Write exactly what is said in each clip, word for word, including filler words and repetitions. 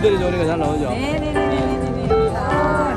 모델이 좋으니까 잘 나오죠. 네네네네네. 아,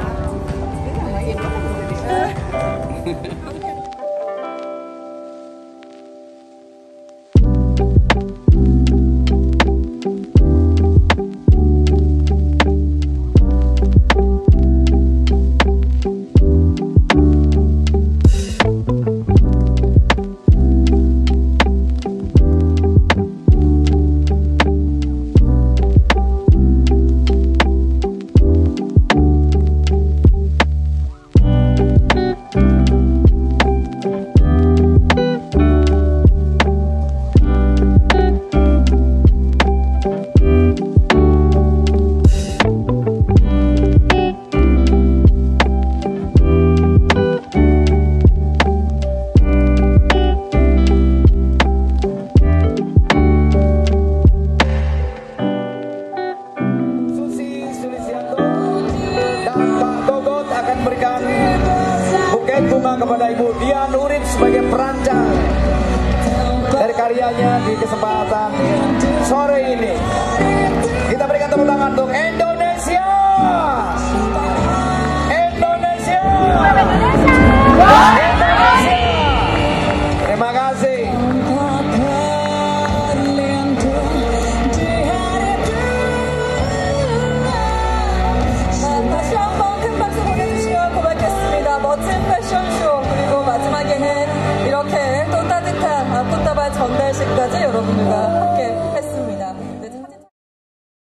kepada Ibu Dian Oerip sebagai perancang dari karyanya di kesempatan sore ini. Kita berikan tepuk tangan untuk Indonesia. Indonesia. Indonesia. Terima kasih. 다시 한번 큰 박수 보내주시면 고맙겠습니다. 멋진 패션쇼 그리고 마지막에는 이렇게 또 따뜻한 꽃다발 전달식까지 여러분들